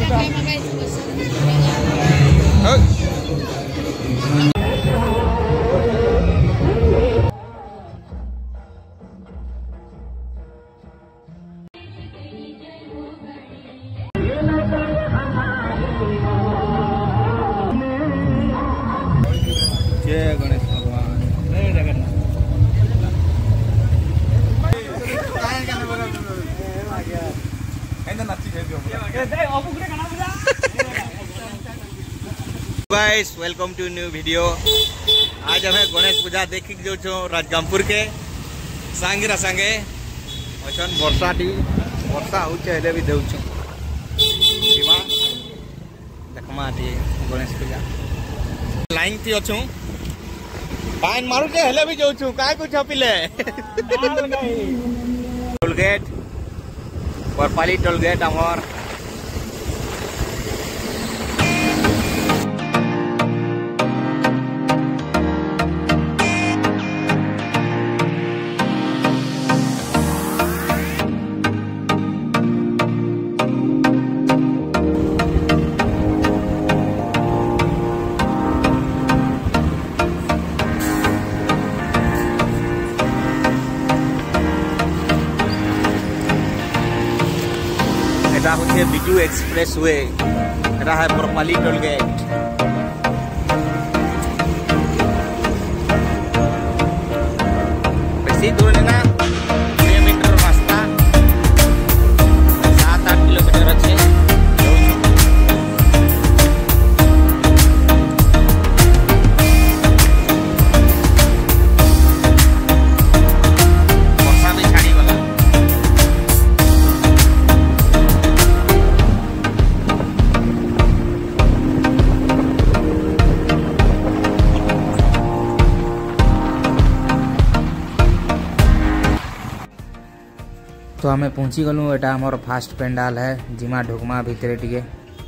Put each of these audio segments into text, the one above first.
जय गणेश भगवान। Guys welcome to new video. आज हमें गणेश पूजा देखी जो राजगामपुर के सांगीरा सांगे अछन वर्षा होचे भी देउछु देखमा गणेश पूजा लाइन थी अच्छू पाइन मारू के हेले भी जाऊँ काय कुछ पिले toll gate Barpali toll gate आमर बिजू एक्सप्रेस वे रहा है बरपाली टोल गेट। बेसी दूर लेना 2 मीटर रास्ता 7-8 किलोमीटर अच्छे वर्षा भी छाड़ी वाला। तो आमे पहुँची गलु एटा हमर फास्ट पेंडाल है जिमा ढुकमा भितरे टिके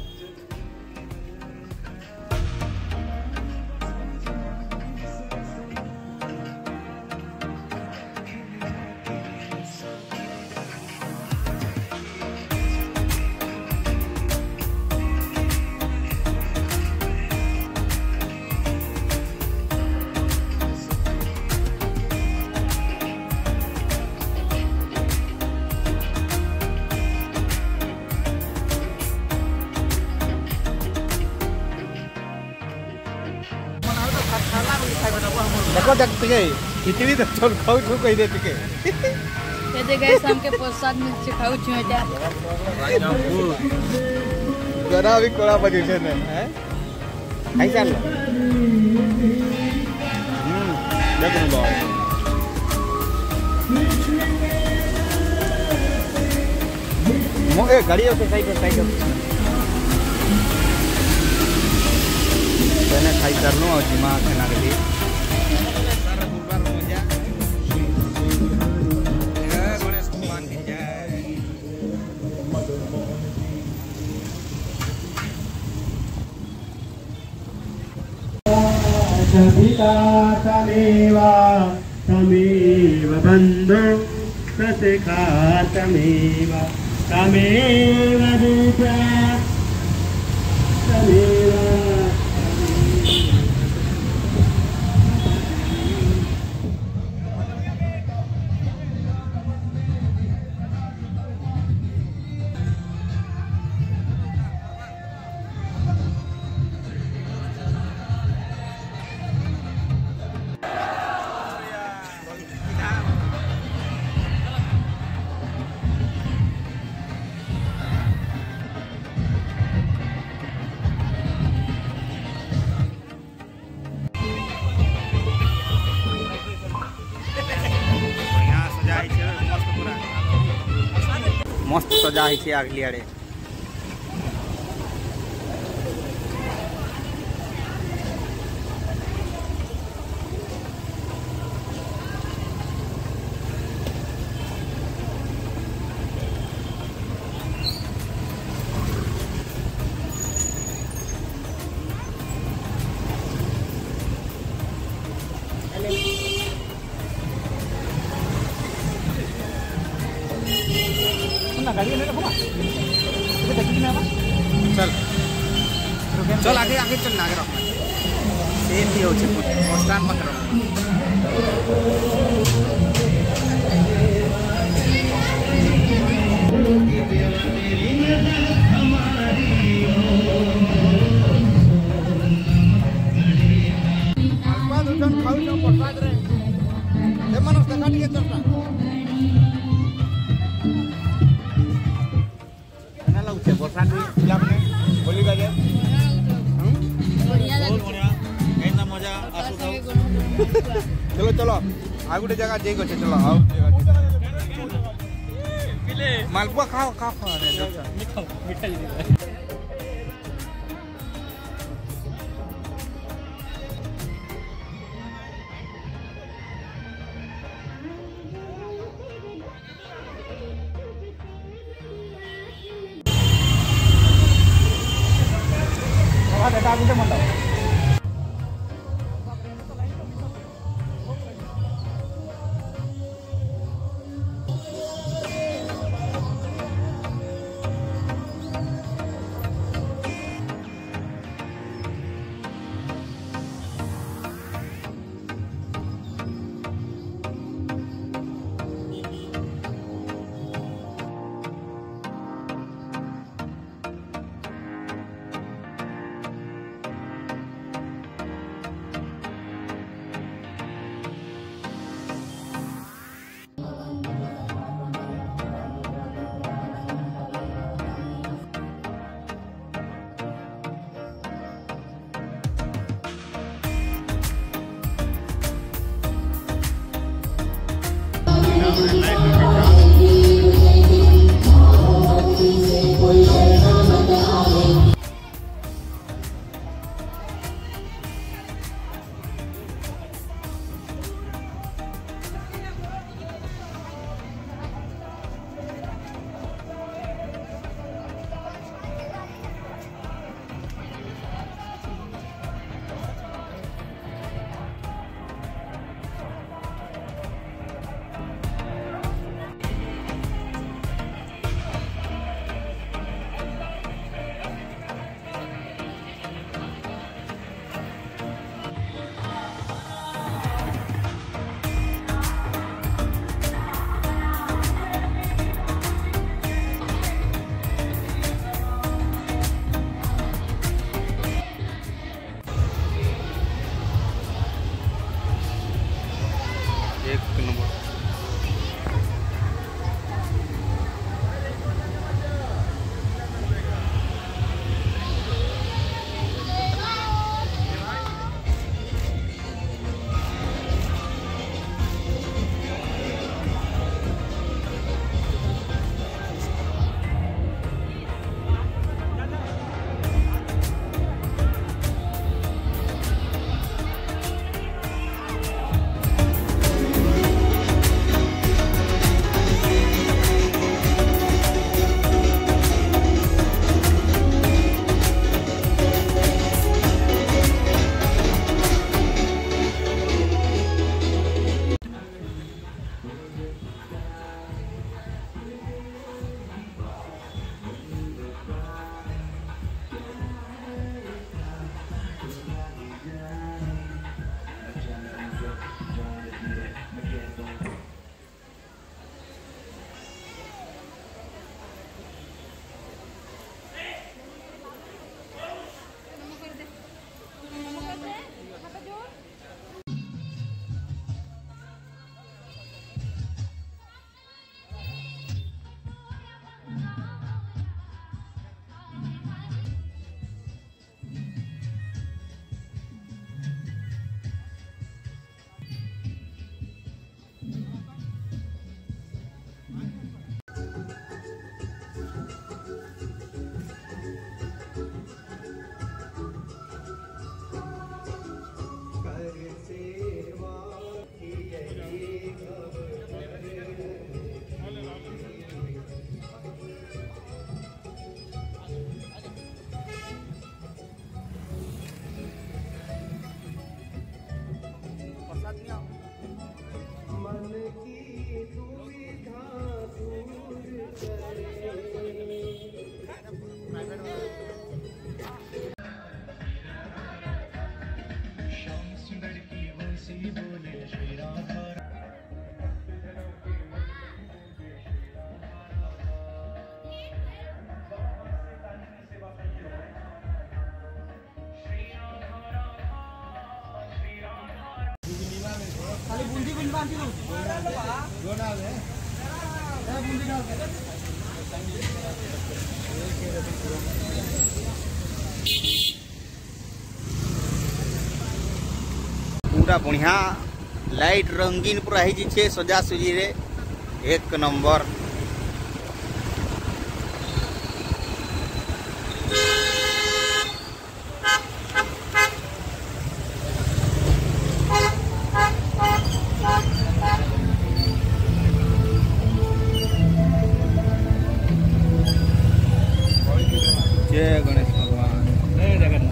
देखो देख टिके खिचड़ी तो चल खाऊ छु कहि दे टिके ये दे गाइस हमके प्रसाद में से खाऊ छु एटा जरा भी कोड़ा बजे छे ने हैं खाई चल देख न बा मोए गाड़ी के साइड मैंने खाई करनो और जिमा खाना के लिए तमेव बन्धो प्रसिखा तमेव रूपा तमेव। मस्त सजा है आगली आड़े। गाड़ी चल आगे आगे चल आगे रख सेम ही हो बस स्टैंड पाखे चलो चलो आ गोटे जगह जे गछे चलो आओ मालपुआ खाओ खाओ बेटा आगे मंडप पूरा बढ़िया लाइट रंगीन पूरा ही सजा सुजी रे एक नंबर। जय गणेश भगवान, जय जगन्नाथ।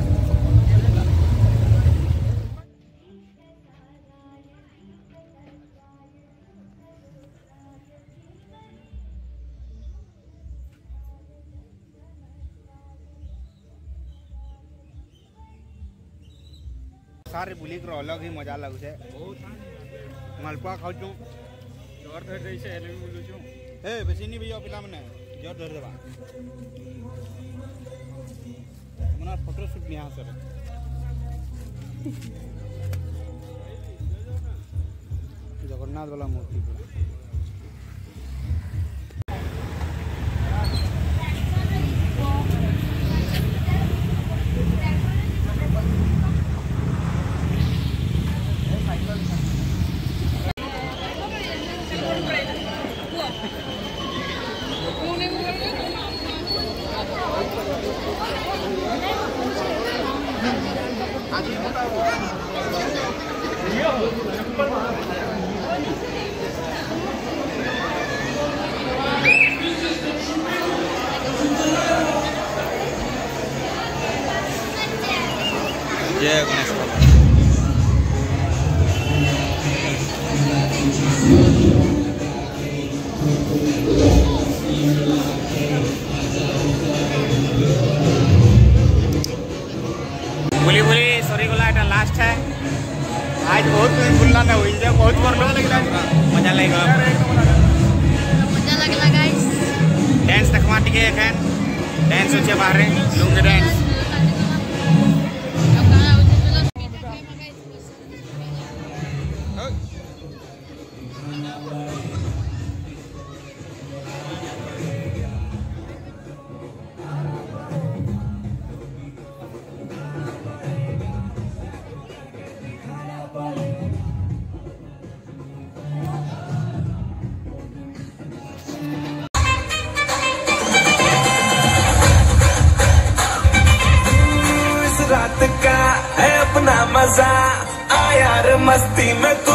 सारे बुलिक रो अलग ही मजा लगु छे। बहुत मालपुआ खाउ छु जोर धर दे छे एले बोलु छु ए बेसिनी भैया पिला मने जोर धर देबा मना फोटो शूट निहा सर जगन्नाथ वाला मूर्ति पूरा जय गणेश भगवान। बुली बुली सॉरी गला एटा लास्ट है आज बहुत बुलना ना हुई जे बहुत बर लगला मजा लागला गाइस। डांस देखमा टिके एखन डांस होचे बाहर लुंगी डांस रात का है अपना मजा आ यार मस्ती में तू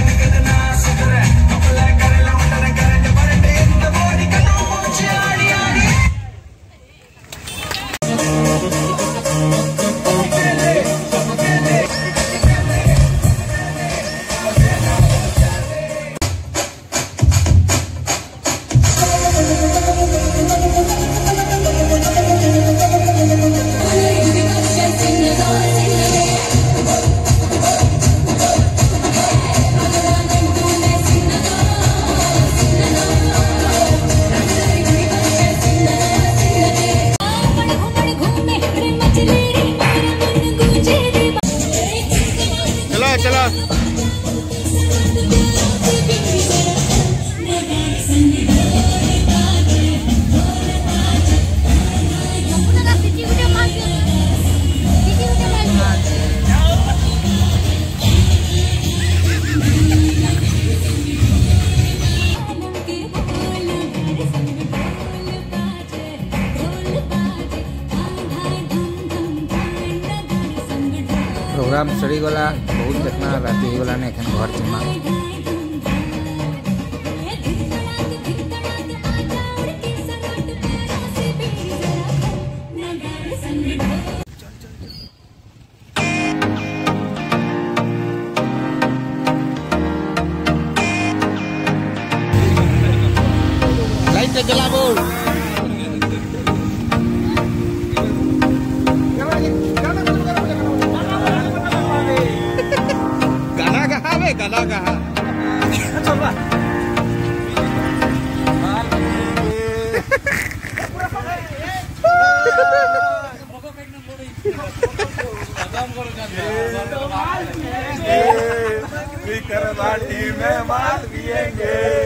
प्रोग्राम सड़ी गला बहुत देखना राति गला ने एखन घर जिमा लाइट जला बोल गाना कहा के